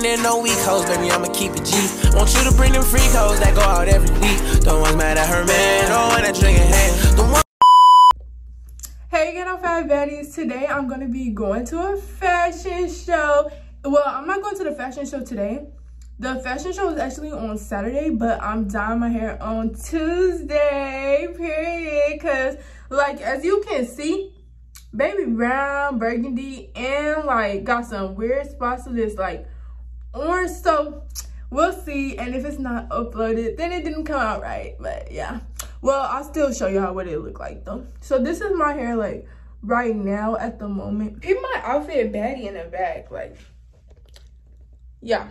there no weak hoes, baby, I'ma keep it G. Want you to bring them freak hoes that go out every week. The ones mad at her man, the one that drinking hand, the one. Hey Ghetto Fat Baddies, today I'm gonna be going to a fashion show. Well, I'm not going to the fashion show today. The fashion show is actually on Saturday, but I'm dyeing my hair on Tuesday, period. Cause like, as you can see, baby brown, burgundy, and like got some weird spots to this like orange. So we'll see, and if it's not uploaded, then it didn't come out right. But yeah, well, I'll still show y'all what it look like though. So this is my hair like right now at the moment. Keep my outfit baddie in the back, like yeah.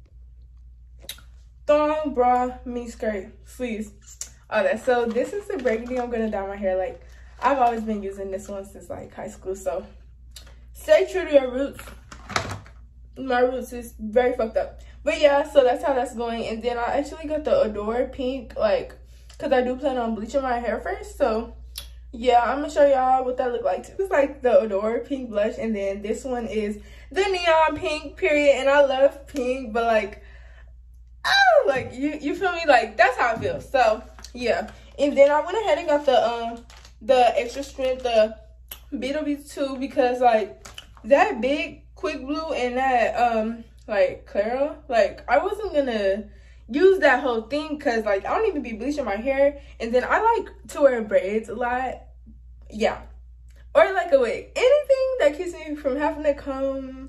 Thong, bra, mini skirt, sleeves, all that. So this is the burgundy I'm gonna dye my hair. Like, I've always been using this one since like high school, so stay true to your roots. My roots is very fucked up, but yeah, so that's how that's going. And then I actually got the Adore pink, like, because I do plan on bleaching my hair first. So yeah, I'm gonna show y'all what that look like too. It's like the Adore pink blush, and then this one is the neon pink, period. And I love pink, but like, oh, like you feel me? Like, that's how I feel. So yeah, and then I went ahead and got the extra strength, the BW2, because like that big quick blue and that like Clara, like I wasn't gonna use that whole thing because like I don't even be bleaching my hair, and then I like to wear braids a lot, yeah, or like a wig, anything that keeps me from having to comb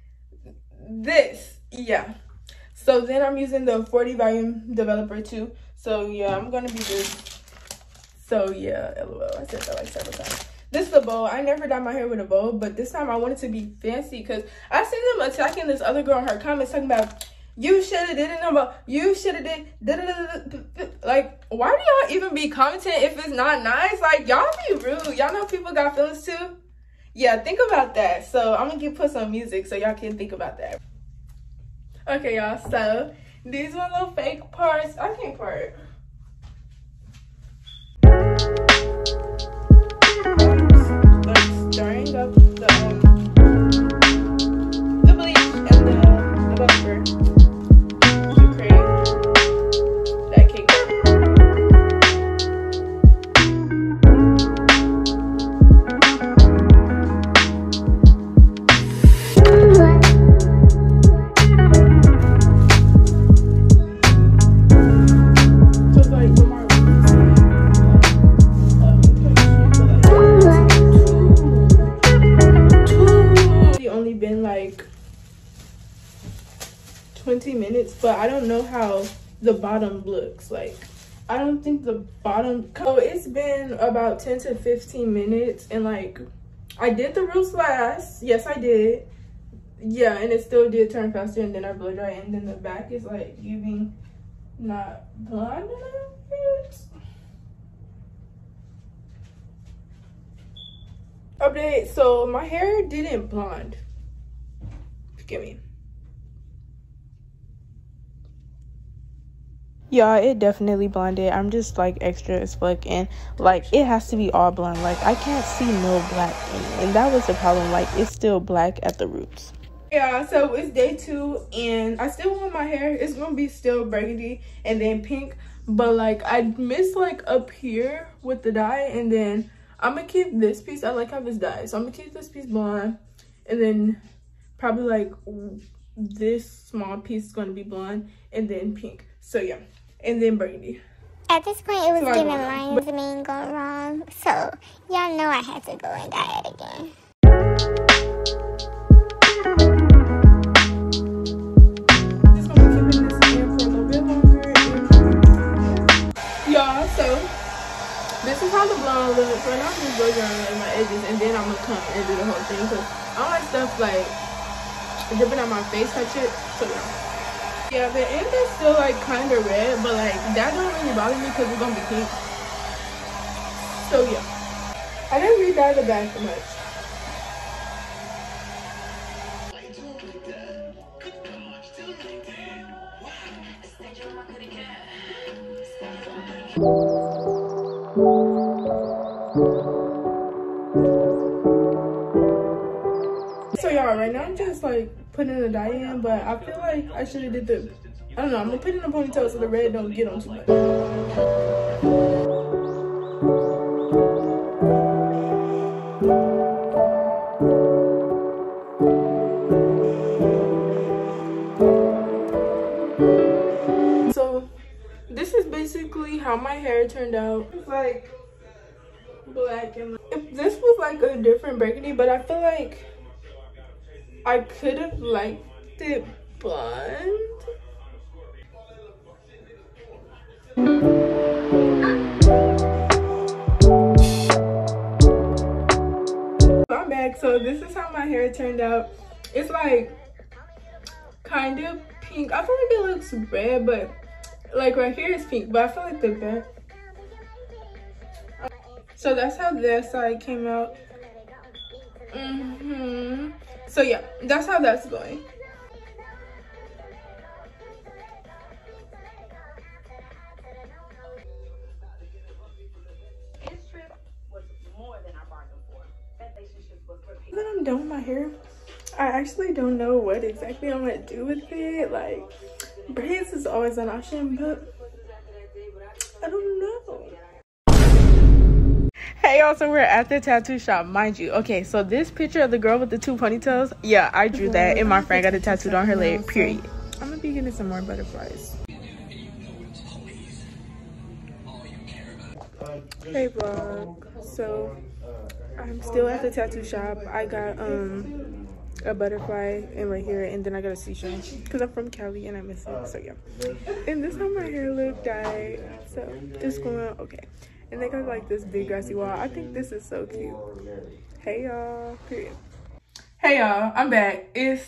this, yeah. So then I'm using the 40 volume developer too. So yeah, I'm gonna be just, so yeah, lol, I said that like several times. This is the bow. I never dyed my hair with a bow, but this time I wanted to be fancy because I seen them attacking this other girl in her comments talking about, you should have did it no more, you should have did da, da, da, da. Like, why do y'all even be commenting if it's not nice? Like, y'all be rude. Y'all know people got feelings too. Yeah, think about that. So I'm gonna put some music so y'all can think about that. Okay, y'all, so these are little fake parts. I can't part. Like stirring up the bleach and the buffer to create that cake. Like 20 minutes, but I don't know how the bottom looks like. I don't think the bottom, oh, it's been about 10 to 15 minutes, and like I did the roots last, yes I did, yeah, and it still did turn faster, and then I blow dry, and then the back is like giving not blonde enough. Update, so my hair didn't blonde. Forgive me. Yeah, it definitely blonded. I'm just like extra as fuck, and like it has to be all blonde. Like I can't see no black in it, and that was the problem. Like it's still black at the roots. Yeah, so it's day 2, and I still want my hair. It's gonna be still burgundy and then pink, but like I missed like up here with the dye, and then I'm gonna keep this piece. I like how this dye, so I'm gonna keep this piece blonde, and then probably like this small piece is gonna be blonde, and then pink. So yeah, and then burgundy. At this point, it was giving lines of me going wrong, so y'all know I had to go and dye it again. Just gonna be keeping this in for a little bit longer. Y'all, so this is how the blonde looks. Right now I'm just blow drying my edges, and then I'm gonna come and do the whole thing because I don't like stuff like dripping on my face, touch it. So yeah, the end is still like kind of red, but like that don't really bother me because it's gonna be pink. So yeah, I didn't re-dye the back much. So y'all, right now I'm just like putting a dye in, but I feel like I should have did the, I don't know, I'm gonna put it in a ponytail so the red don't get on too much. So this is basically how my hair turned out. It's like black, and if this was like a different burgundy, but I feel like I could have liked it blonde. I'm back. So this is how my hair turned out. It's like kind of pink. I feel like it looks red, but like right here is pink, but I feel like the back. So that's how that side came out. So yeah, that's how that's going. When I'm done with my hair, I actually don't know what exactly I'm gonna do with it. Like, braids is always an option, but I don't know. Hey y'all, so we're at the tattoo shop, mind you. Okay, so this picture of the girl with the 2 ponytails, yeah, I drew that, and my friend got it tattooed on her leg, period. I'm gonna be getting some more butterflies. Hey vlog, so I'm still at the tattoo shop. I got a butterfly and right here, and then I got a seashell because I'm from Cali and I miss it. So yeah, and this is how my hair looked. So it's going okay. And they got like this big grassy wall. I think this is so cute. Hey y'all, period. Hey y'all, I'm back. It's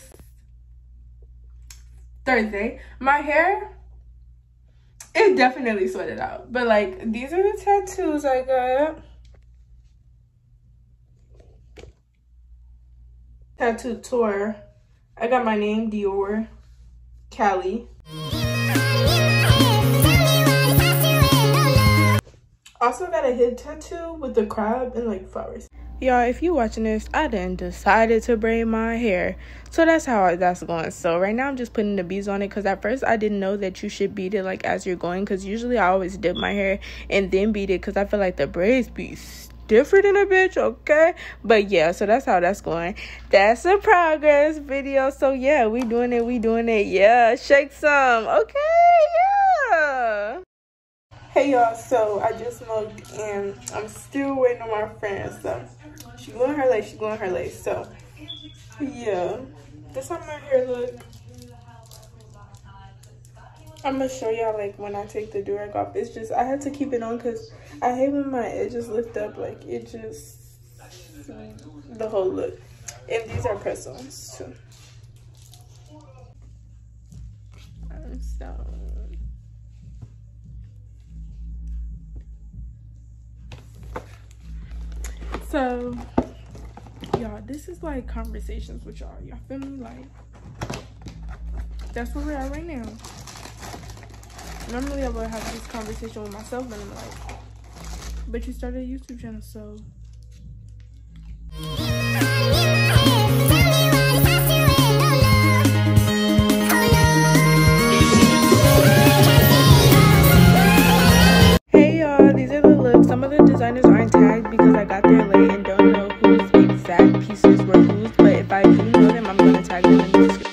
Thursday. My hair, it definitely sweated out, but like these are the tattoos I got. Tattoo tour. I got my name, Dior, Cali. Also got a head tattoo with the crab and like flowers. Y'all, if you watching this, I done decided to braid my hair. So that's how that's going. So right now I'm just putting the beads on it, because at first I didn't know that you should beat it like as you're going, because usually I always dip my hair and then beat it because I feel like the braids be different in a bitch, okay? But yeah, so that's how that's going. That's a progress video. So yeah, we doing it. Yeah, shake some. Okay, yeah. Hey y'all, so I just smoked and I'm still waiting on my friend. So she gluing her lace, so yeah, that's how my hair look. I'm gonna show y'all like when I take the do-rag off. It's just I had to keep it on because I hate when my edges lift up, like it just, the whole look. And these are press-ons too. So y'all, this is like conversations with y'all. Y'all feel me? Like, that's where we're at right now. Normally I would have this conversation with myself, and I'm like, but you started a YouTube channel, so. Hey y'all, these are the looks. Some of the designers aren't tagged because I got there late and don't know whose exact pieces were whose, but if I do know them, I'm gonna tag them in the description.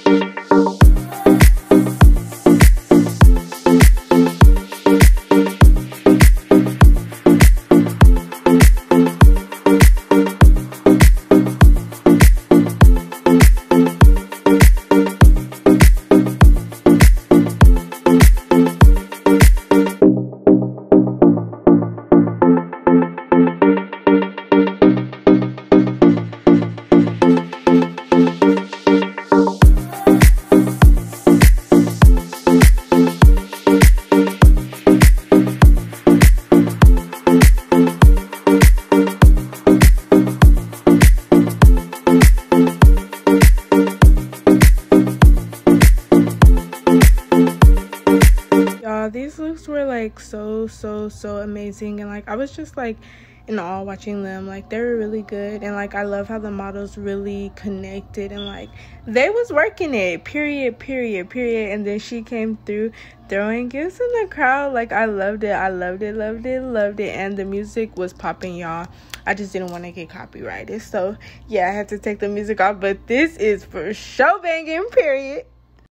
These looks were like so amazing, and like I was just like in all watching them. Like, they were really good, and like I love how the models really connected, and like they was working it, period. And then she came through throwing gifts in the crowd. Like, I loved it. And the music was popping, y'all. I just didn't want to get copyrighted, so yeah, I had to take the music off. But this is for show banging, period.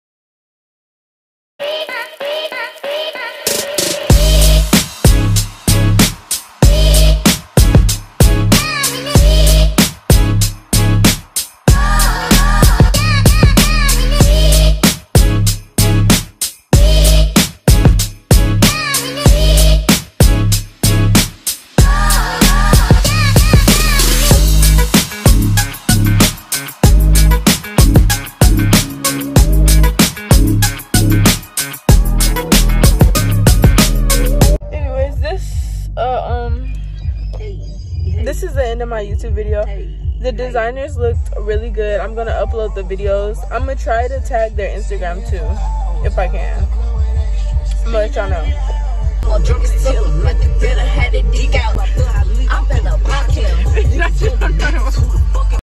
This is the end of my YouTube video. The designers looked really good. I'm gonna upload the videos. I'm gonna try to tag their Instagram too, if I can. I'm gonna let y'all know.